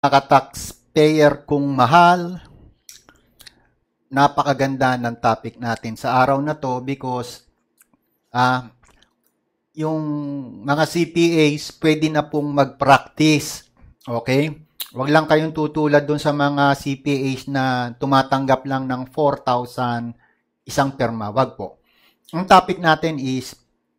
Mga taxpayer kong mahal, napakaganda ng topic natin sa araw na to because yung mga CPAs pwede na pong mag-practice. Okay? Huwag lang kayong tutulad dun sa mga CPAs na tumatanggap lang ng 4,000 isang perma. Wag po. Ang topic natin is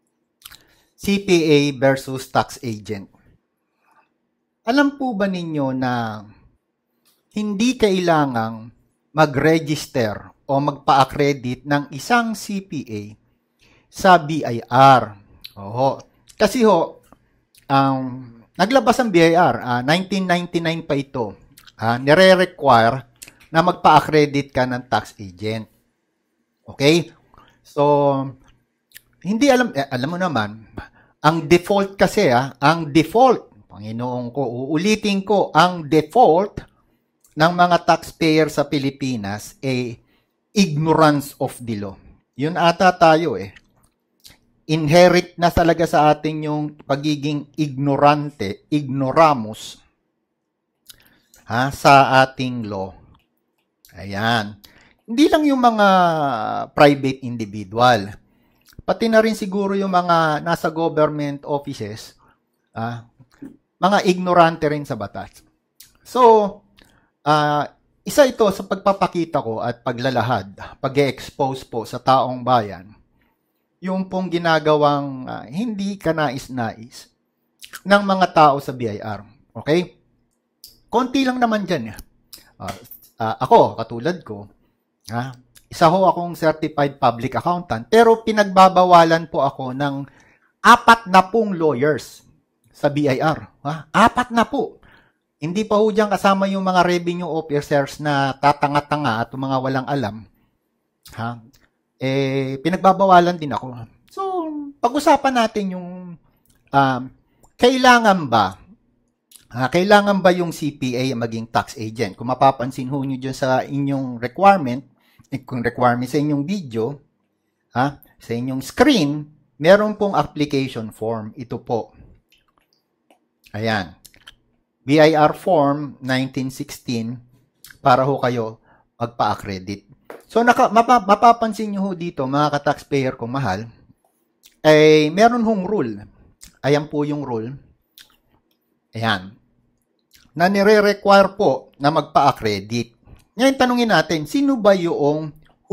CPA versus tax agent. Alam po ba ninyo na hindi kailangang mag-register o magpa-accredit ng isang CPA sa BIR? Oho. Kasi naglabas ang BIR, 1999 pa ito. Nire-require na magpa-accredit ka ng tax agent. Okay? So, hindi alam mo naman, ang default kasi, ang default, Panginoon ko, uulitin ko, ang default ng mga taxpayer sa Pilipinas ay ignorance of the law. Yun ata tayo Inherit na talaga sa atin yung pagiging ignorante, ignoramus sa ating law. Ayan. Hindi lang yung mga private individual. Pati na rin siguro yung mga nasa government offices, mga ignorante rin sa batas. So, isa ito sa pagpapakita ko at paglalahad, pag-expose po sa taong bayan, yung pong ginagawang hindi kanais-nais ng mga tao sa BIR. Okay? Konti lang naman dyan. Ako, katulad ko, isa ho akong certified public accountant, pero pinagbabawalan po ako ng 40 lawyers sa BIR. 40 po. Hindi pa ho dyan kasama yung mga revenue officers na tatanga-tanga at mga walang alam. Pinagbabawalan din ako. So, pag-usapan natin yung kailangan ba yung CPA maging tax agent? Kung mapapansin ho nyo dyan sa inyong requirement sa inyong video, sa inyong screen, meron pong application form. Ito po. Ayan. BIR form 1916 para ho kayo magpa-accredit. So, mapapansin nyo ho dito, mga ka-taxpayer kong mahal, ay meron hong rule. Ayan po yung rule. Ayan. Na nire-require po na magpa-accredit. Ngayon, tanungin natin, sino ba yung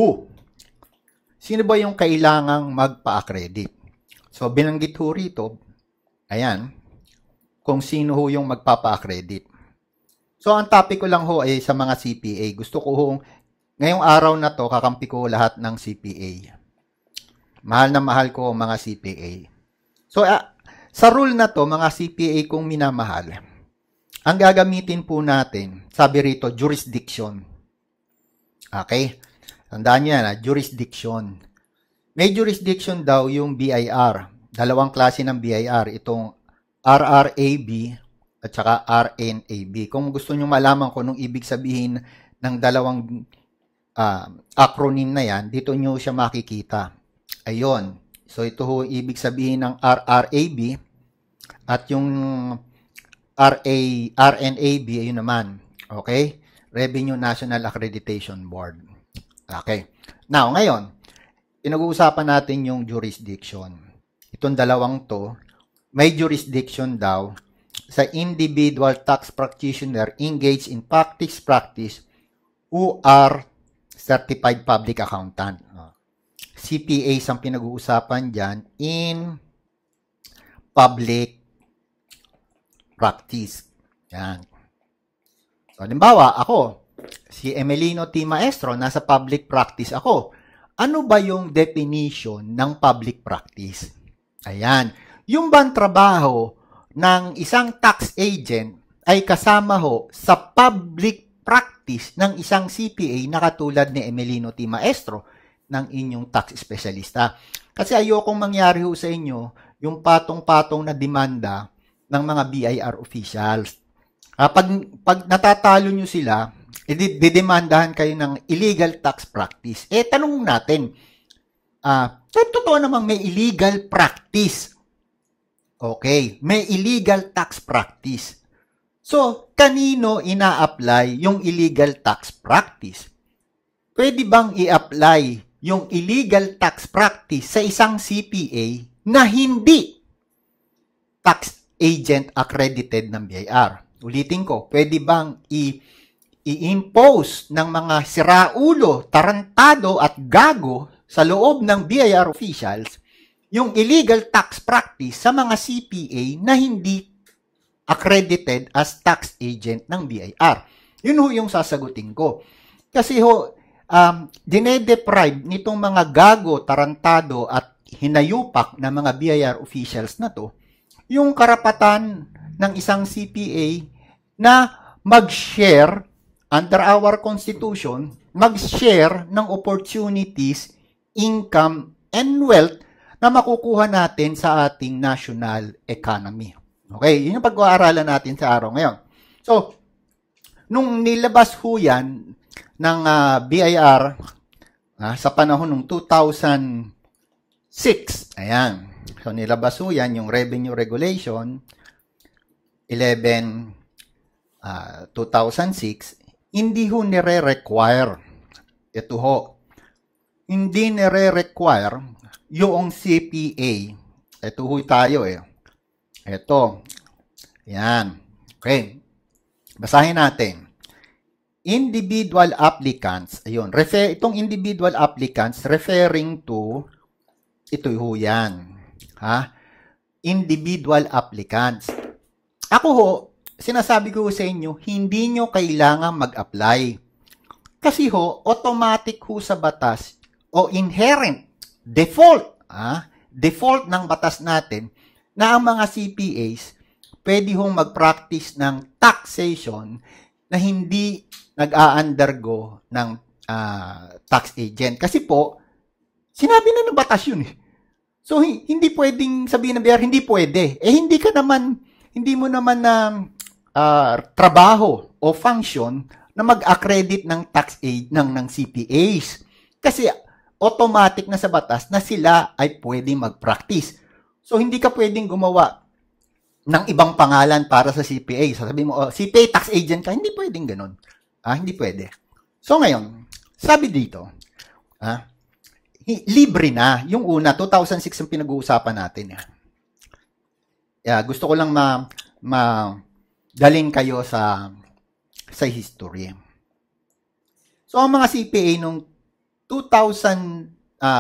Sino ba yung kailangang magpa-accredit? So, binanggit ho rito, ayan, kung sino ho yung magpapa-accredit. So, ang topic ko lang ho ay sa mga CPA. Gusto ko hong ngayong araw na to, kakampi ko lahat ng CPA. Mahal na mahal ko mga CPA. So, sa rule na to, mga CPA kong minamahal, ang gagamitin po natin, sabi rito, jurisdiction. Okay? Tandaan nyo yan, jurisdiction. May jurisdiction daw yung BIR. Dalawang klase ng BIR. Itong RRAB at saka RNAB. Kung gusto nyo malaman kung anong ibig sabihin ng dalawang acronym na yan, dito nyo siya makikita. Ayun. So, ito ho ibig sabihin ng RRAB at yung RNAB, ayun naman. Okay? Revenue National Accreditation Board. Okay. Now, ngayon, pinag-uusapan natin yung jurisdiction. Itong dalawang to, may jurisdiction daw sa individual tax practitioner engaged in practice who are certified public accountant. CPAs ang pinag-uusapan dyan in public practice. Yan. So, halimbawa, ako, si Emelino T. Maestro, nasa public practice ako. Ano ba yung definition ng public practice? Ayan. Yung bang trabaho ng isang tax agent ay kasama ho sa public practice ng isang CPA na katulad ni Emelino T. Maestro ng inyong tax specialista. Kasi ayokong mangyari ho sa inyo yung patong-patong na demanda ng mga BIR officials. Pag natatalo nyo sila, didemandahan kayo ng illegal tax practice. Tanong natin, totoo namang may illegal practice. Okay, may illegal tax practice. So, kanino ina-apply yung illegal tax practice? Pwede bang i-apply yung illegal tax practice sa isang CPA na hindi tax agent accredited ng BIR? Ulitin ko, pwede bang i-impose ng mga siraulo, tarantado at gago sa loob ng BIR officials yung illegal tax practice sa mga CPA na hindi accredited as tax agent ng BIR? Yun ho yung sasagutin ko. Kasi ho, dinedeprive nitong mga gago, tarantado at hinayupak na mga BIR officials na to yung karapatan ng isang CPA na mag-share under our constitution, mag-share ng opportunities, income, and wealth na makukuha natin sa ating national economy. Okay, yun yung pag-aaralan natin sa araw ngayon. So, nung nilabas ho yan ng BIR sa panahon ng 2006, ayan, so nilabas ho yan yung Revenue Regulation 11-2006, hindi ho nire-require, ito ho, hindi nire-require yung CPA, ito ho tayo ito. Yan. Okay. Basahin natin. Individual applicants. Ayun. Itong individual applicants referring to ito ho yan. Individual applicants. Ako ho, sinasabi ko sa inyo, hindi nyo kailangan mag-apply. Kasi ho, automatic ho sa batas o inherent default, default ng batas natin na ang mga CPAs pwede hong mag-practice ng taxation na hindi nag-a-undergo ng tax agent. Kasi po, sinabi na ng batas yun eh. So, hindi pwedeng sabihin ng BIR, hindi pwede. Hindi mo naman na trabaho o function na mag-accredit ng tax aid ng CPAs. Kasi automatic na sa batas na sila ay pwedeng mag-practice. So, hindi ka pwedeng gumawa ng ibang pangalan para sa CPA. Sasabihin mo, CPA tax agent ka, hindi pwedeng ganun. Hindi pwede. So, ngayon, sabi dito, libre na. Yung una, 2006 ang pinag-uusapan natin. Gusto ko lang dalhin kayo sa history. So, ang mga CPA nung 2000,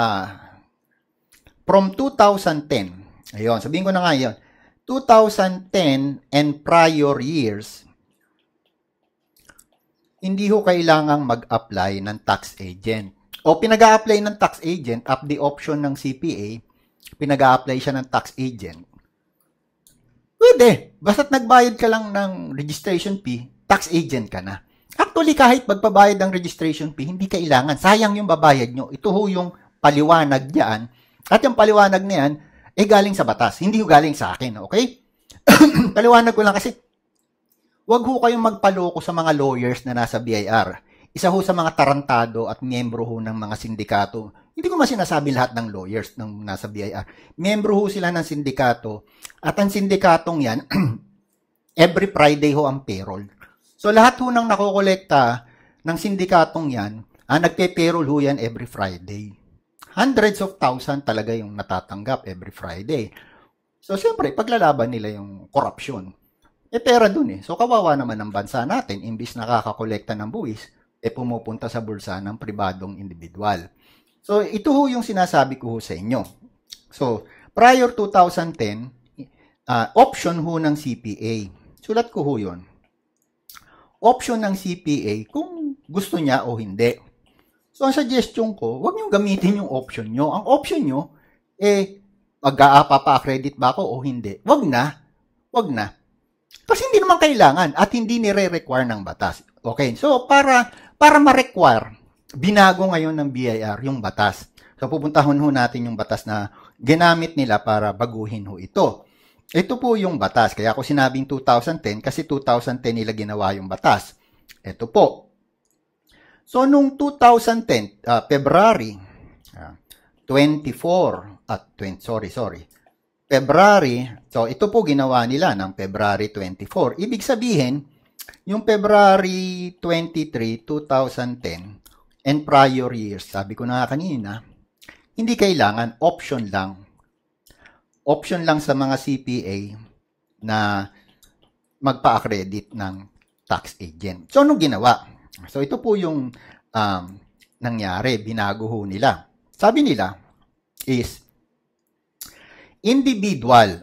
from 2010, ayun, sabihin ko na nga yun, 2010 and prior years, hindi ho kailangang mag-apply ng tax agent. O pinag-a-apply ng tax agent, up the option ng CPA, pinag-a-apply siya ng tax agent. Pwede. Basta't nagbayad ka lang ng registration fee, tax agent ka na. Actually, kahit magpabayad ng registration fee, hindi kailangan. Sayang yung babayad nyo. Ito ho yung paliwanag diyan. At yung paliwanag na yan, galing sa batas. Hindi ho galing sa akin. Okay? Paliwanag ko lang kasi, wag ho kayong magpaloko sa mga lawyers na nasa BIR. Isa ho sa mga tarantado at miyembro ho ng mga sindikato. Hindi ko masinasabi lahat ng lawyers ng nasa BIR. Miyembro ho sila ng sindikato. At ang sindikatong yan, every Friday ho ang payroll. So lahat ho nang nakokolekta ng sindikatong yan, nagpe-payroll ho yan every Friday. Hundreds of thousands talaga yung natatanggap every Friday. So siyempre, paglalaban nila yung corruption. Pera dun So kawawa naman ng bansa natin, imbis nakakakolekta ng buwis, pumupunta sa bulsa ng pribadong individual. So ito ho yung sinasabi ko ho sa inyo. So prior 2010, option ho ng CPA. Sulat ko ho yun. Option ng CPA kung gusto niya o hindi. So, ang suggestion ko, huwag nyo gamitin yung option nyo. Ang option nyo, mag-a-pa-accredit ba ako o hindi? Huwag na. Huwag na. Kasi hindi naman kailangan at hindi nire-require ng batas. Okay, so para ma-require, binago ngayon ng BIR yung batas. So, pupuntahon ho natin yung batas na ginamit nila para baguhin ho ito. Ito po yung batas. Kaya ako sinabing 2010 kasi 2010 nila ginawa yung batas. Ito po. So, nung 2010, February 24 at 20, sorry. February, so ito po ginawa nila ng February 24. Ibig sabihin, yung February 23, 2010 and prior years, sabi ko na kanina, hindi kailangan, option lang. Option lang sa mga CPA na magpa-accredit ng tax agent. So, anong ginawa? So, ito po yung nangyari, binago ho nila. Sabi nila is individual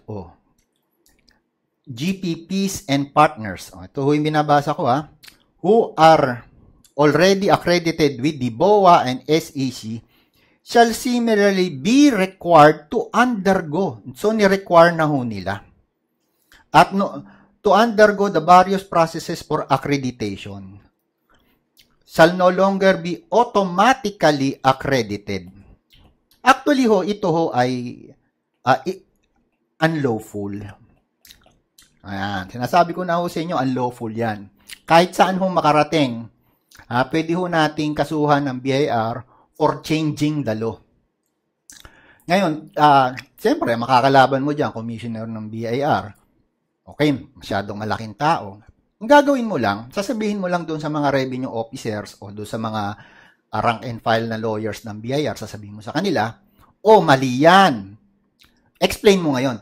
GPPs and partners. Ito ho yung binabasa ko who are already accredited with the BOA and SEC shall similarly be required to undergo. So, ni-require na ho nila. At to undergo the various processes for accreditation. Shall no longer be automatically accredited. Actually ho, ito ho ay unlawful. Ayan, sinasabi ko na ho sa inyo, unlawful yan. Kahit saan ho makarating, pwede ho nating kasuhan ng BIR for changing the law. Ngayon, siyempre, makakalaban mo dyan, commissioner ng BIR. Okay, masyadong malaking tao. Ang gagawin mo lang, sasabihin mo lang doon sa mga revenue officers o doon sa mga rank and file na lawyers ng BIR, sasabihin mo sa kanila, mali yan. Explain mo ngayon.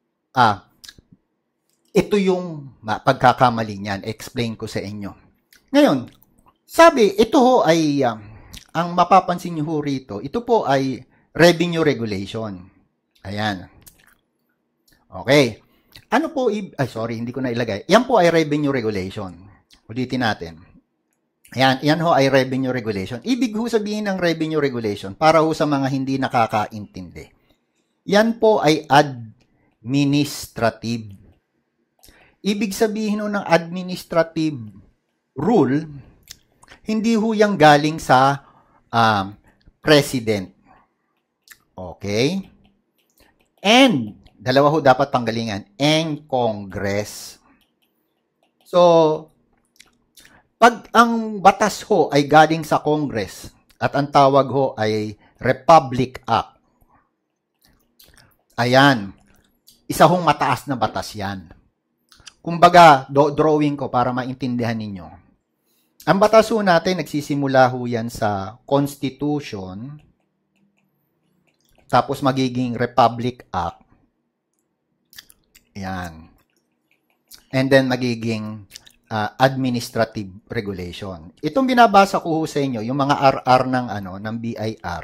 Ito yung pagkakamali niyan. Explain ko sa inyo. Ngayon, sabi, ito ho ay, ang mapapansin nyo ho rito, ito po ay revenue regulation. Ayan. Okay. Ano po, hindi ko na ilagay. Yan po ay revenue regulation. Ulitin natin. Ayan, yan ho ay revenue regulation. Ibig ho sabihin ng revenue regulation para ho sa mga hindi nakakaintindi. Yan po ay administrative. Ibig sabihin ho ng administrative rule, hindi ho yang galing sa president. Okay? And dalawa ho dapat panggalingan, and Congress. So, pag ang batas ho ay galing sa Congress at ang tawag ho ay Republic Act, ayan, isa hong mataas na batas yan. Kumbaga, drawing ko para maintindihan ninyo. Ang batas ho natin, nagsisimula ho yan sa Constitution, tapos magiging Republic Act, yan. And then magiging administrative regulation. Itong binabasa ko sa inyo, yung mga RR ng BIR.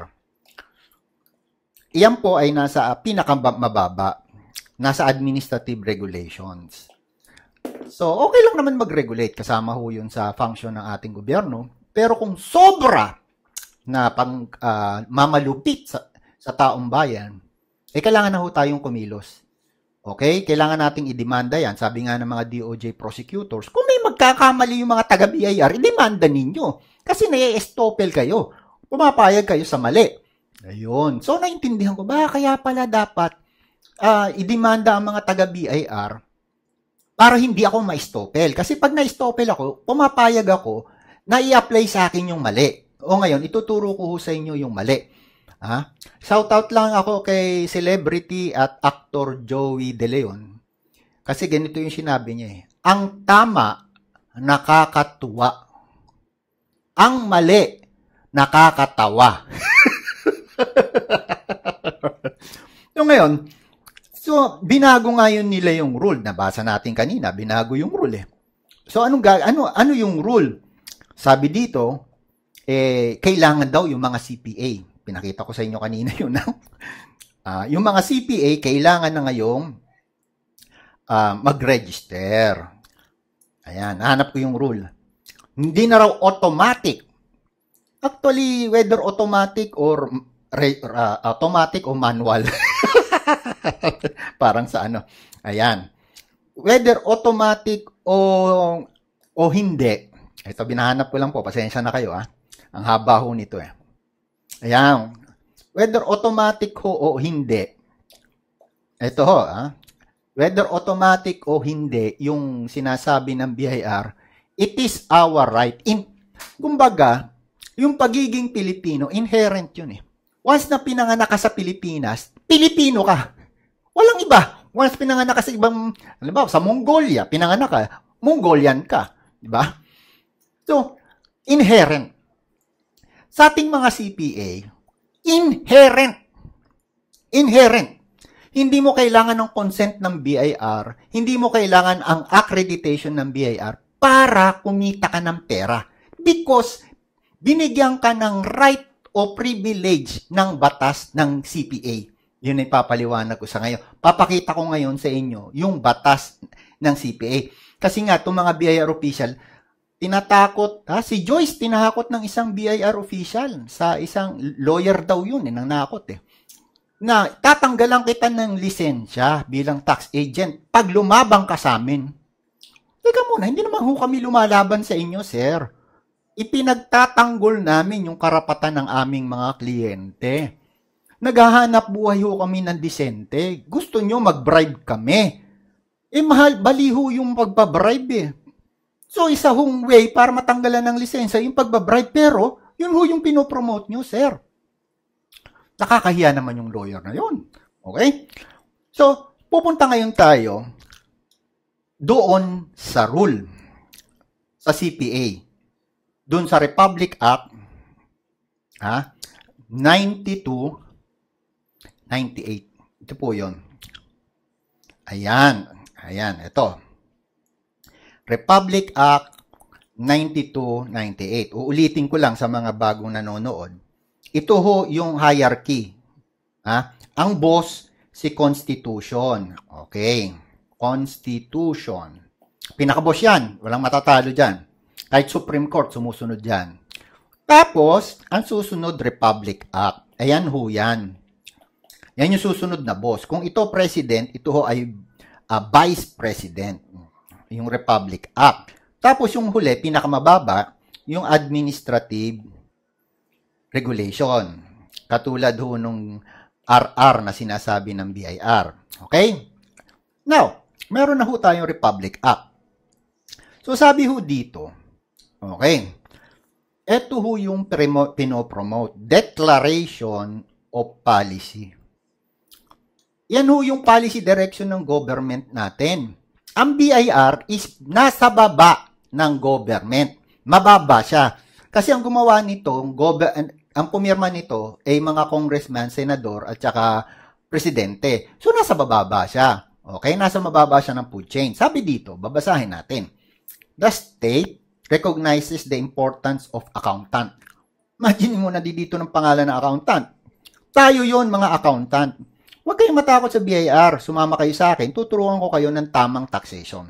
Iyan po ay nasa pinakamababa, nasa administrative regulations. So, okay lang naman mag-regulate, kasama ho yun sa function ng ating gobyerno. Pero kung sobra na mamalupit sa taong bayan, kailangan na ho tayong kumilos. Okay? Kailangan nating idemanda yan. Sabi nga ng mga DOJ prosecutors, kung may magkakamali yung mga taga-BIR, idemanda ninyo. Kasi nai-estopel kayo. Pumapayag kayo sa mali. Ayun. So, naintindihan ko, kaya pala dapat idemanda ang mga taga-BIR para hindi ako ma-estopel. Kasi pag na-estopel ako, pumapayag ako na i-apply sa akin yung mali. O ngayon, ituturo ko sa inyo yung mali. Shoutout lang ako kay celebrity at actor Joey De Leon. Kasi ganito yung sinabi niya Ang tama, nakakatuwa. Ang mali, nakakatawa. So ngayon, binago nga yun nila yung rule. Nabasa natin kanina, binago yung rule So ano yung rule? Sabi dito, kailangan daw yung mga CPA. Pinakita ko sa inyo kanina yun. Yung mga CPA, kailangan na ngayong mag-register. Ayan, hanap ko yung rule. Hindi na raw automatic. Actually, whether automatic or manual. Parang sa ano. Ayan. Whether automatic o hindi. Ito, binahanap ko lang po. Pasensya na kayo, Ang haba ho nito, Ayan. Whether automatic ho o hindi. Ito ho, Whether automatic o hindi, yung sinasabi ng BIR, it is our right. Kumbaga, yung pagiging Pilipino, inherent yun Once na pinanganak ka sa Pilipinas, Pilipino ka. Walang iba. Once pinanganak ka sa ibang, halimbawa, sa Mongolia, pinanganak ka, Mongolian ka. Diba? So, inherent. Sa ating mga CPA, inherent. Hindi mo kailangan ng consent ng BIR, hindi mo kailangan ang accreditation ng BIR para kumita ka ng pera. Because binigyan ka ng right o privilege ng batas ng CPA. Yun ay papaliwanag ko sa ngayon. Papakita ko ngayon sa inyo yung batas ng CPA. Kasi nga, itong mga BIR official, tinatakot, si Joyce tinahakot ng isang BIR official sa isang lawyer daw yun, nanakot na tatanggalan kita ng lisensya bilang tax agent pag lumabang ka sa amin. Teka muna, hindi naman ho kami lumalaban sa inyo, sir. Ipinagtatanggol namin yung karapatan ng aming mga kliyente. Naghahanap buhay ho kami ng disente. Gusto nyo mag-bribe kami. Mahal, baliho yung pagbabribe So, isa hong way para matanggalan ng lisensya yung pagbabribe. Pero, yun ho yung pinopromote nyo, sir. Nakakahiya naman yung lawyer na yun. Okay? So, pupunta ngayon tayo doon sa rule sa CPA. Doon sa Republic Act 92-98. Ito po yun. Ayan, ito. Republic Act 92-98. Uulitin ko lang sa mga bagong nanonood. Ito ho yung hierarchy. Ang boss, si Constitution. Okay. Constitution. Pinakaboss yan. Walang matatalo dyan. Kahit Supreme Court, sumusunod dyan. Tapos, ang susunod, Republic Act. Ayan ho yan. Yan yung susunod na boss. Kung ito president, ito ho ay vice president. Yung Republic Act. Tapos yung huli, pinakamababa, yung administrative regulation. Katulad ho nung RR na sinasabi ng BIR. Okay? Now, meron na ho tayong Republic Act. So, sabi ho dito, okay, ito ho yung pinopromote, Declaration of Policy. Yan ho yung policy direction ng government natin. Ang BIR is nasa baba ng government. Mababa siya. Kasi ang gumawa nito, ang pumirma nito ay mga congressman, senador, at saka presidente. So, nasa bababa siya. Okay? Nasa mababa siya ng food chain. Sabi dito, babasahin natin. The state recognizes the importance of accountant. Imagine mo na dito ng pangalan ng accountant. Tayo yon mga accountant. Huwag kayong matakot sa BIR. Sumama kayo sa akin. Tuturuan ko kayo ng tamang taxation.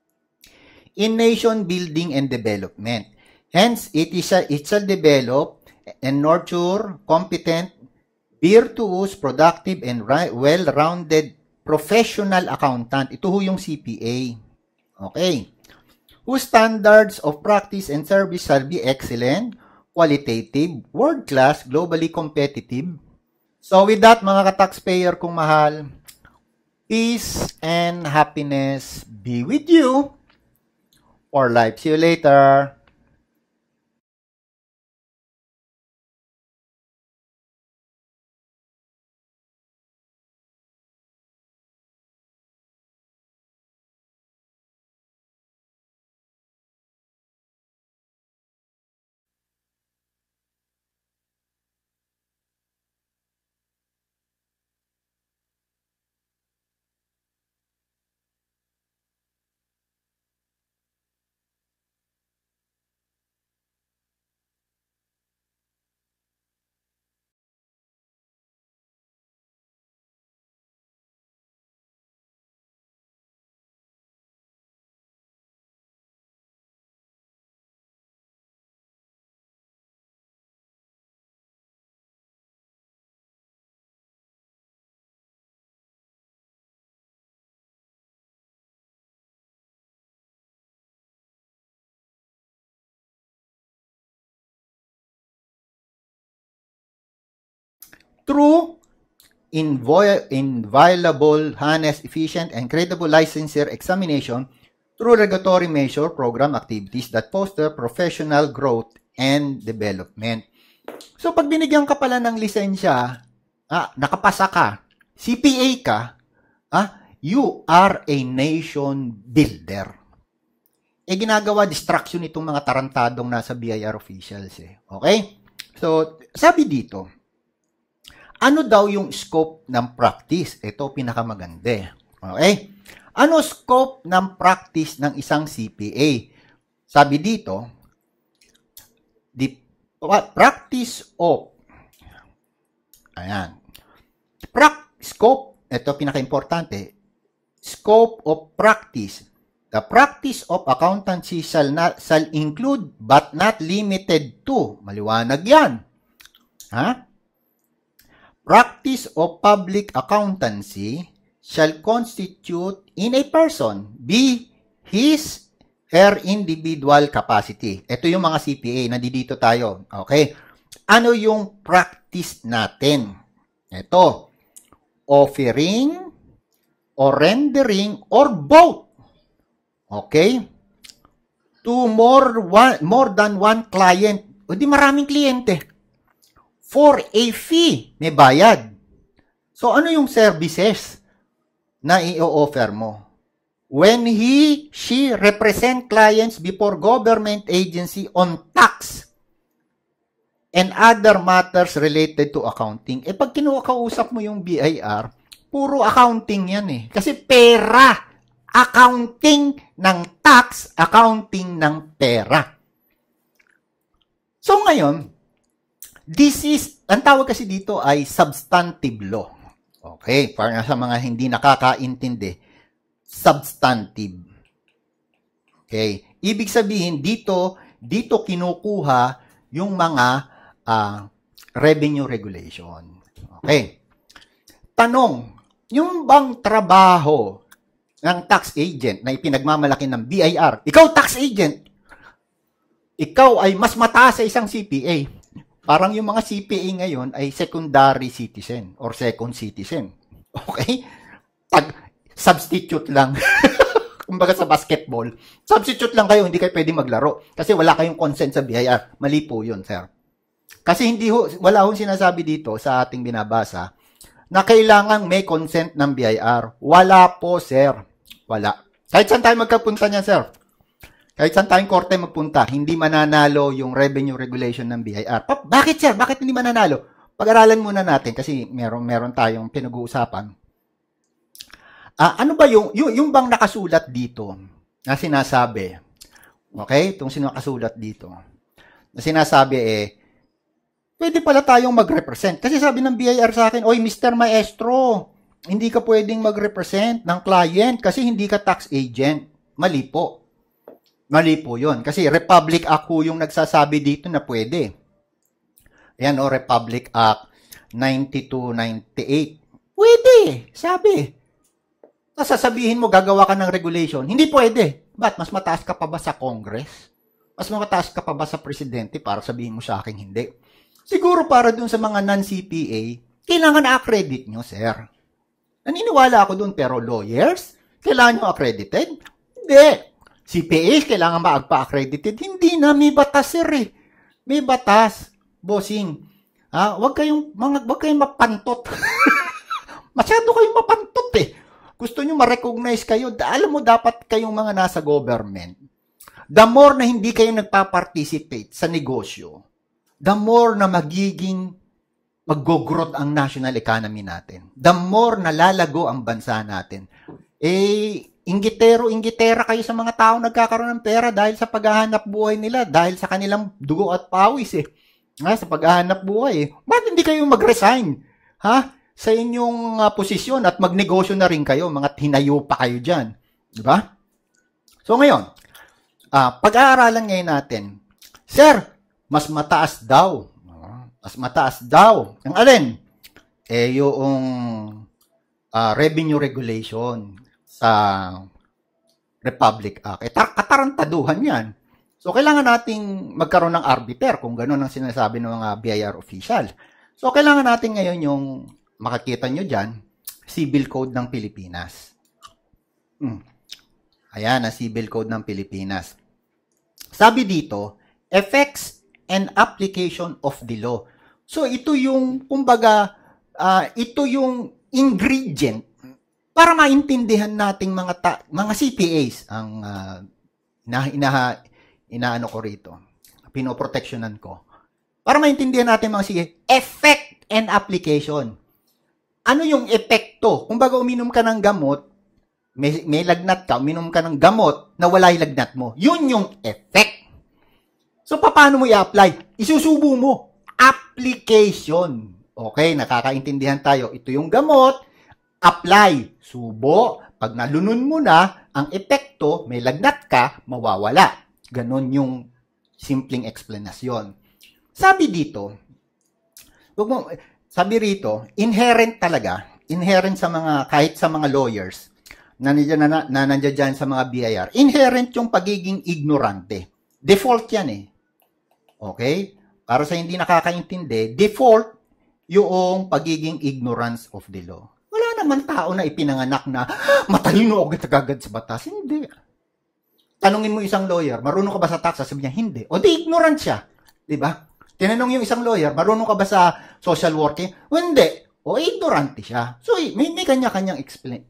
In nation building and development. Hence, it shall develop and nurture competent, virtuous, productive, and well-rounded professional accountant. Ito ho yung CPA. Okay. Whose standards of practice and service shall be excellent, qualitative, world-class, globally competitive. So with that, mga ka-taxpayer kong mahal, peace and happiness be with you for life. See you later. Through inviolable, honest, efficient, and credible licensure examination through regulatory measure program activities that foster professional growth and development. So, pag binigyan ka pala ng lisensya, nakapasa ka, CPA ka, You are a nation builder. Ginagawa distraction itong mga tarantadong nasa BIR officials. Okay? So, sabi dito, ano daw yung scope ng practice? Ito, pinakamaganda. Okay? Ano scope ng practice ng isang CPA? Sabi dito, the practice of, scope, ito pinaka-importante, scope of practice. The practice of accountancy shall include but not limited to. Maliwanag yan. Practice of public accountancy shall constitute in a person be his her individual capacity. Ito yung mga CPA. Nandito tayo. Okay? Ano yung practice natin? Ito. Offering or rendering or both. Okay? To more than one client. O di maraming kliyente. For a fee. May bayad. So, ano yung services na i-offer mo? When she represent clients before government agency on tax and other matters related to accounting. Pag kinukausap mo yung BIR, puro accounting yan Kasi pera. Accounting ng tax, accounting ng pera. So ngayon, ang tawag kasi dito ay substantive law. Okay, para sa mga hindi nakakaintindi, substantive. Okay, ibig sabihin dito kinukuha yung mga revenue regulation. Okay. Tanong, yung bang trabaho ng tax agent na ipinagmamalaki ng BIR, ikaw tax agent, ikaw ay mas mataas sa isang CPA. Parang yung mga CPA ngayon ay secondary citizen or second citizen. Okay? Substitute lang. Kumbaga sa basketball, substitute lang kayo, hindi kayo pwede maglaro. Kasi wala kayong consent sa BIR. Mali po yun, sir. Kasi wala hong sinasabi dito sa ating binabasa na kailangang may consent ng BIR. Wala po, sir. Wala. Kahit saan tayo magkapunta niyan, sir. Kahit saan tayong korte magpunta, hindi mananalo yung revenue regulation ng BIR. Bakit, sir? Bakit hindi mananalo? Pag-aralan muna natin kasi meron tayong pinag-uusapan. Ano ba yung bang nakasulat dito na sinasabi? Okay? Itong nakasulat dito. Na sinasabi pwede pala tayong mag-represent. Kasi sabi ng BIR sa akin, oy, Mr. Maestro, hindi ka pwedeng mag-represent ng client kasi hindi ka tax agent. Mali po. Mali po yun. Kasi Republic Act yung nagsasabi dito na pwede. Ayan Republic Act 9298. Pwede, sabi. Tapos sasabihin mo, gagawa ka ng regulation. Hindi pwede. Ba't? Mas mataas ka pa ba sa Congress? Mas mataas ka pa ba sa Presidente para sabihin mo sa akin hindi? Siguro para dun sa mga non-CPA, kailangan na-accredit nyo, sir. Naniniwala ako dun, pero lawyers, kailangan nyo accredited? Hindi. CPAs, kailangan magpa-accredited? Hindi na, may batas, sir May batas, bossing. Wag kayong mapantot. Masyado kayong mapantot Gusto nyo ma-recognize kayo. Alam mo, dapat kayong mga nasa government. The more na hindi kayo nagpa-participate sa negosyo, the more na mag-growth ang national economy natin. The more na lalago ang bansa natin. Inggitera kayo sa mga tao nagkakaroon ng pera dahil sa paghahanap buhay nila, dahil sa kanilang dugo at pawis sa paghahanap buhay Bakit hindi kayo mag-resign? Sa inyong posisyon at magnegosyo na rin kayo, mga hinayo pa kayo dyan. Diba? So ngayon, pag-aaralan ngayon natin, sir, mas mataas daw. Mas mataas daw. Ang alin? Yung revenue regulation sa Republic Act. Katarantaduhan yan. So, kailangan nating magkaroon ng arbiter kung gano'n ang sinasabi ng mga BIR official. So, kailangan natin ngayon yung makikita nyo dyan, Civil Code ng Pilipinas. Ayan, ang Civil Code ng Pilipinas. Sabi dito, effects and application of the law. So, ito yung, kumbaga, ito yung ingredient para maintindihan nating mga CPAs ang inaano ko rito, pinoproteksyonan ko. Para maintindihan natin mga CPA, effect and application. Ano yung epekto? Kung baga uminom ka ng gamot, may lagnat ka, uminom ka ng gamot na wala yung lagnat mo. Yun yung effect. So, paano mo i-apply? Isusubo mo. Application. Okay, nakakaintindihan tayo. Ito yung gamot. Apply. Subo. Pag nalunod mo na, ang epekto, may lagnat ka, mawawala. Ganon yung simpleng explanation. Sabi rito, inherent sa mga, kahit sa mga lawyers, na nandiyan dyan sa mga BIR, inherent yung pagiging ignorante. Default yan eh. Okay? Para sa hindi nakakaintindi, default yung pagiging ignorance of the law. Wala naman tao na ipinanganak na matalino agad sa batas. Hindi. Tanungin mo isang lawyer, marunong ka ba sa tax? Sabi niya, hindi. O di ignorant siya. Diba? Tinanong yung isang lawyer, marunong ka ba sa social working? O hindi. O ignorante siya. So, may kanya-kanyang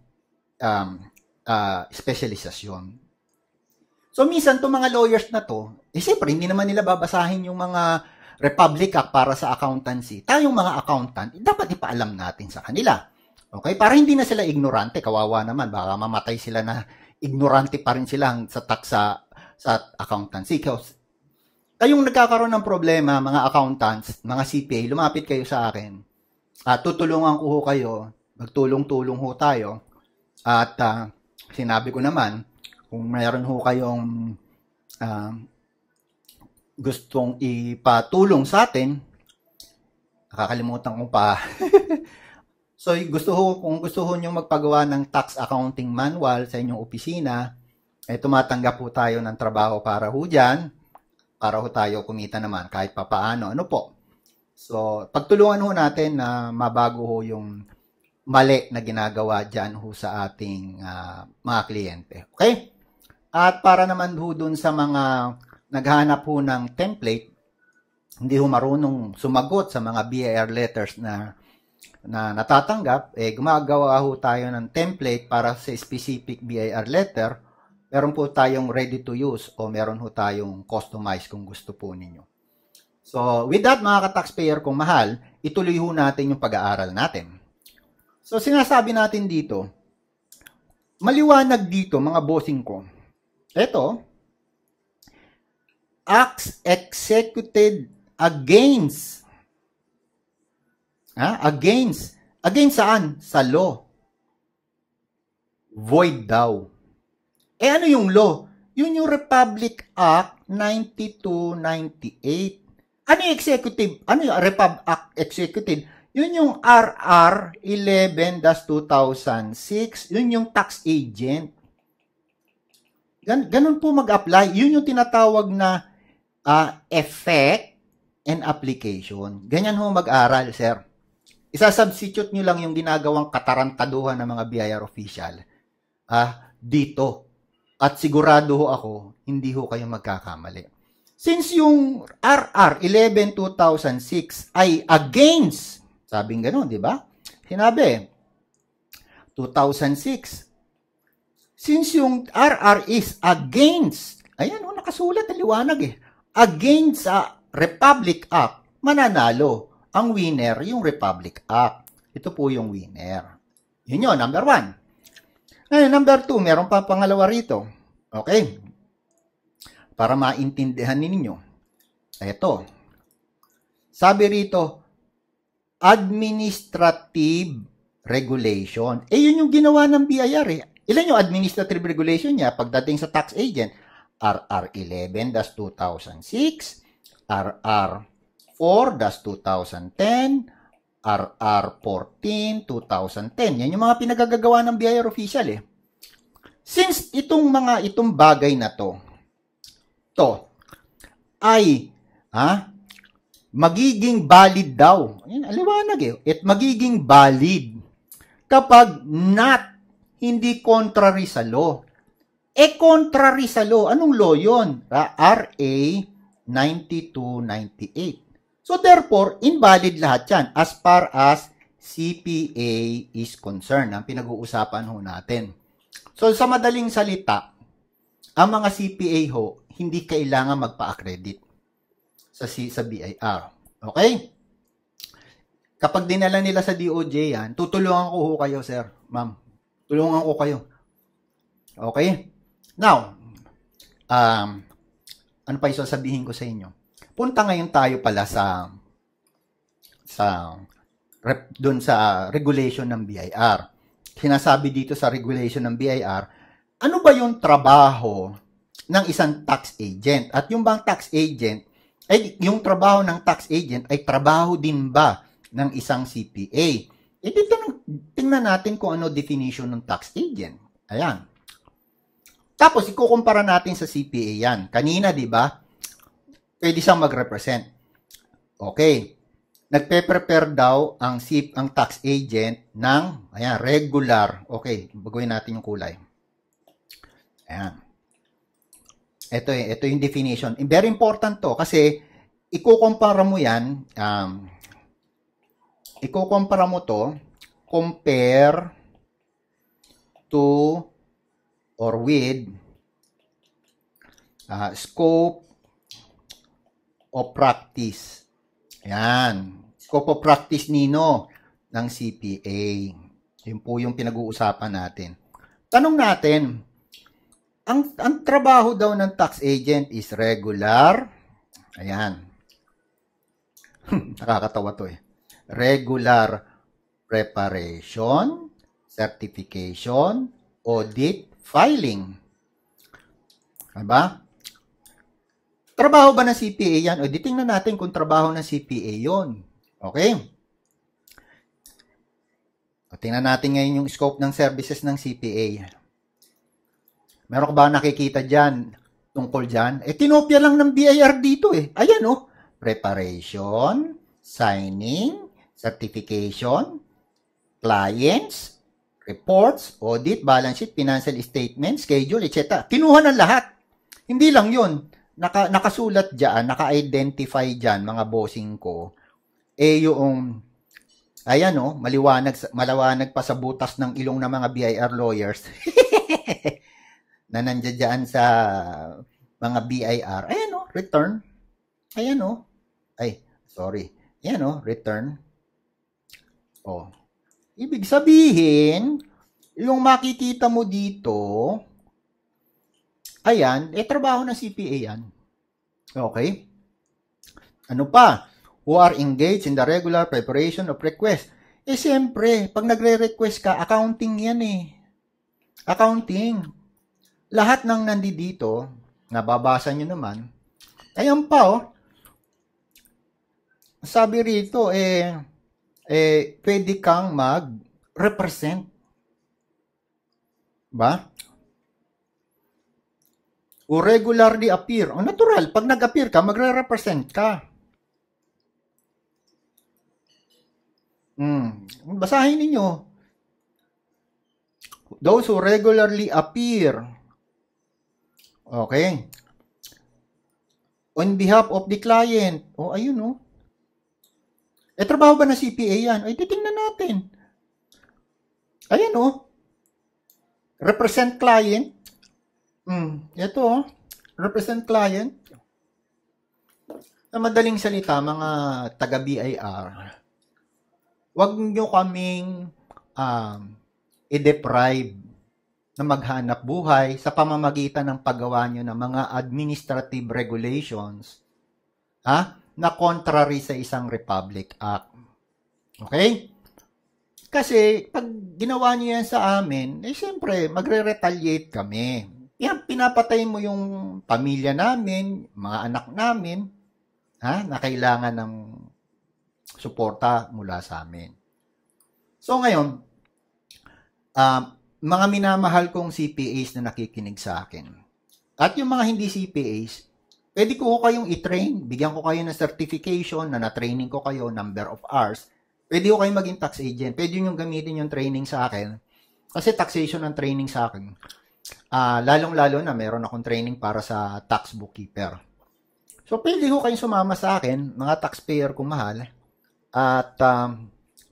specialisasyon. So, minsan, itong mga lawyers na to, siyempre, hindi naman nila babasahin yung mga Republic Act para sa accountancy. Tayong mga accountant, dapat ipaalam natin sa kanila. Okay? Para hindi na sila ignorante, kawawa naman, baka mamatay sila na ignorante pa rin sila sa tax sa accountancy. Kayong nagkakaroon ng problema, mga accountants, mga CPA, lumapit kayo sa akin. Tutulungan ko ho kayo, magtulong-tulong ho tayo. At sinabi ko naman, kung mayroon ho kayong gustong ipatulong sa atin, nakakalimutan ko pa. So, kung gusto ho nyo magpagawa ng tax accounting manual sa inyong opisina, tumatanggap po tayo ng trabaho para ho dyan, para ho tayo kumita naman kahit papaano. Ano po? So, pagtulungan ho natin na mabago ho yung mali na ginagawa dyan ho sa ating mga kliyente. Okay? At para naman ho dun sa mga naghahanap ho ng template, hindi ho marunong sumagot sa mga BIR letters na natatanggap, gumagawa ho tayo ng template para sa specific BIR letter. Meron po tayong ready to use o meron ho tayong customize kung gusto po ninyo. So, with that mga ka-taxpayer kung mahal, ituloy ho natin yung pag-aaral natin. So, sinasabi natin dito, maliwanag dito mga bossing ko, ito, acts executed against saan? Sa law. Void daw. Ano yung law? Yun yung Republic Act 9298. Ano yung executive? Ano yung Republic Act executive? Yun yung RR 11-2006. Yun yung tax agent. Ganun po mag-apply. Yun yung tinatawag na effect and application. Ganyan ho mag-aral, sir. Isa-substitute nyo lang yung ginagawang katarantaduhan ng mga BIR official dito. At sigurado ho ako, hindi ho kayo magkakamali. Since yung RR 11-2006 ay against, sabing gano'n, di ba? Sinabi, 2006. Since yung RR is against, ayan, nakasulat, liwanag against sa Republic Act, mananalo. Ang winner, yung Republic Act. Ito po yung winner. Yun yun, number 1. Ngayon, number 2, meron pa pangalawa rito. Okay. Para maintindihan ninyo. Ito. Sabi rito, administrative regulation. Yun yung ginawa ng BIR Ilan yung administrative regulation niya pagdating sa tax agent? RR 11-2006, RR 4-2010, RR 14-2010. Yan yung mga pinagagagawa ng BIR official Since itong bagay na to ay magiging valid daw. Ayan, aliwanag At magiging valid kapag hindi contrary sa law. Contrary sa law. Anong law yun? RA 9298. So, therefore, invalid lahat yan as far as CPA is concerned, ang pinag-uusapan ho natin. So, sa madaling salita, ang mga CPA ho, hindi kailangan magpa-accredit sa BIR. Okay? Kapag dinala nila sa DOJ yan, tutulungan ko ho kayo, sir, ma'am. Tulungan ko kayo. Okay? Now, ano pa yung sasabihin ko sa inyo? Punta ngayon tayo pala doon sa regulation ng BIR. Sinasabi dito sa regulation ng BIR, ano ba yung trabaho ng isang tax agent? At yung bang tax agent, yung trabaho ng tax agent ay trabaho din ba ng isang CPA? Dito tingnan natin kung ano definition ng tax agent. Ayan. Tapos, ikukumpara natin sa CPA yan. Kanina, di ba? Pwede siyang mag-represent. Okay. Nagpe-prepare daw ang tax agent ng, ayan, regular. Okay, baguhin natin yung kulay. Ayan. Ito yung definition. Very important to kasi ikukumpara mo yan, ikukumpara mo to, compare to or with scope of practice. Ayan. Scope of practice nino ng CPA. Yun po yung pinag-uusapan natin. Tanong natin, ang trabaho daw ng tax agent is regular. Ayan. Nakakatawa to eh. Regular preparation, certification, audit, filing. Diba? Trabaho ba ng CPA yan? O di tingnan natin kung trabaho ng CPA yon. Okay? O, tingnan natin ngayon yung scope ng services ng CPA. Meron ka ba nakikita dyan tungkol dyan? Tinopia lang ng BIR dito eh. Ayan o. Preparation, signing, certification, clients, reports, audit, balance sheet, financial statement, schedule, etc. Kinuha ng lahat. Hindi lang yun. Nakasulat dyan, naka-identify dyan, mga bossing ko, yung, ayan o, maliwanag pa sa butas ng ilong ng mga BIR lawyers, na nandiyan dyan sa mga BIR, ayan o, return, ayan o, ayan o, return, ibig sabihin, yung makikita mo dito, ayan, trabaho ng CPA yan. Okay? Ano pa? Who are engaged in the regular preparation of request. Siyempre, pag nagre-request ka, accounting yan eh. Accounting. Lahat ng nandito, nababasa nyo naman, ayan pa oh. Sabi rito, pwede kang mag-represent. Ba? O regularly appear. O natural, pag nag-appear ka, magre-represent ka. Basahin ninyo. Those who regularly appear. Okay. On behalf of the client. O, ayun o. Trabaho ba ng CPA yan? Ay, titingnan natin. Ayan o. Represent client. Ito, represent client. Sa madaling salita, mga taga-BIR, wag nyo kaming i-deprive na maghanap buhay sa pamamagitan ng paggawa nyo ng mga administrative regulations na contrary sa isang Republic Act. Okay? Kasi, pag ginawa nyo yan sa amin, siyempre, magre-retaliate kami. Yan, pinapatay mo yung pamilya namin, mga anak namin, na kailangan ng suporta mula sa amin. So ngayon, mga minamahal kong CPAs na nakikinig sa akin, at yung mga hindi CPAs, pwede ko kayong i-train, bigyan ko kayo ng certification, na na-training ko kayo, number of hours, pwede ko kayong maging tax agent, pwede nyo gamitin yung training sa akin, kasi taxation ang training sa akin. Lalong-lalo na meron akong training para sa tax bookkeeper. So, pwede ho kayong sumama sa akin, mga taxpayer kung mahal, at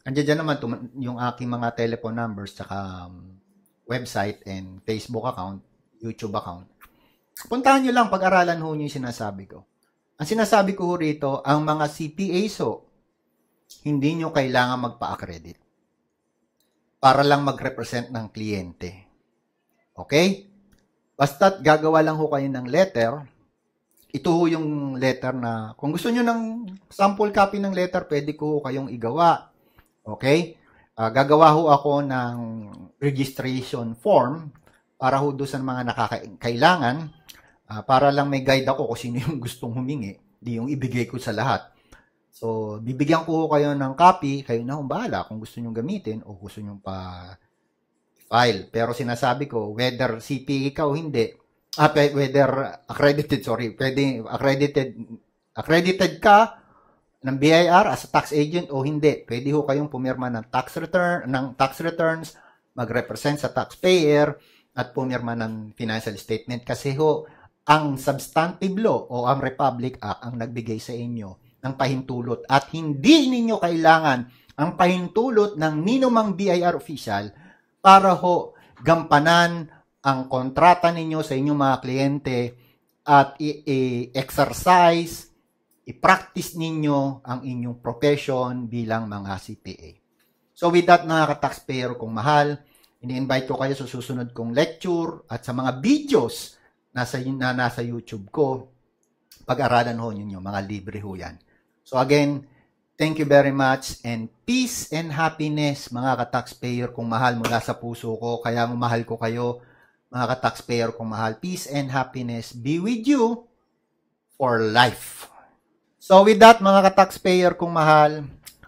Andiyan dyan naman yung aking mga telephone numbers, tsaka website and Facebook account, YouTube account. Puntahan nyo lang, pag-aralan ho nyo yung sinasabi ko. Ang sinasabi ko ho rito, ang mga CPAs ho, hindi nyo kailangan magpa-accredit para lang mag-represent ng kliyente. Okay? Basta't gagawa lang ho kayo ng letter. Ito ho yung letter na, kung gusto nyo ng sample copy ng letter, pwede ko ho kayong igawa. Okay? Gagawa ho ako ng registration form para ho doon sa mga nakakailangan, para lang may guide ako kung sino yung gustong humingi, di yung ibigay ko sa lahat. So, bibigyan ko ho kayo ng copy, kayo na hong bahala kung gusto nyo gamitin o gusto nyo pa file. Pero sinasabi ko, whether CPA ka o hindi, whether accredited, pwede accredited ka ng BIR as a tax agent o hindi. Pwede ho kayong pumirma ng tax returns, mag-represent sa taxpayer, at pumirma ng financial statement. Kasi ho, ang substantive law o ang Republic Act ang nagbigay sa inyo ng pahintulot. At hindi ninyo kailangan ang pahintulot ng ninumang BIR official para ho gampanan ang kontrata ninyo sa inyong mga kliyente at i-exercise, i-practice ninyo ang inyong profession bilang mga CPA. So with that, mga ka-taxpayer kong mahal, ini-invite ko kayo sa susunod kong lecture at sa mga videos na nasa YouTube ko. Pag-aralan ho ninyo, mga libre ho yan. So again, thank you very much and peace and happiness, mga ka-taxpayer kong mahal, mula sa puso ko. Kaya mahal ko kayo, mga ka-taxpayer kong mahal. Peace and happiness be with you for life. So with that, mga ka-taxpayer kong mahal,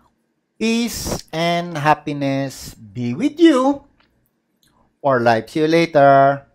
peace and happiness be with you for life. See you later.